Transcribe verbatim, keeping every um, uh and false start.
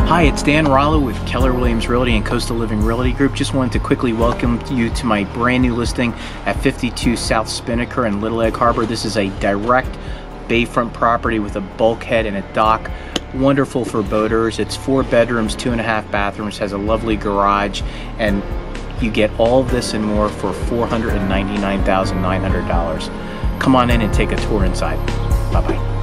Hi, it's Dan Rollo with Keller Williams Realty and Coastal Living Realty Group. Just wanted to quickly welcome you to my brand new listing at fifty-two South Spinnaker in Little Egg Harbor. This is a direct bayfront property with a bulkhead and a dock. Wonderful for boaters. It's four bedrooms, two and a half bathrooms, has a lovely garage, and you get all of this and more for four hundred ninety-nine thousand nine hundred dollars. Come on in and take a tour inside. Bye-bye.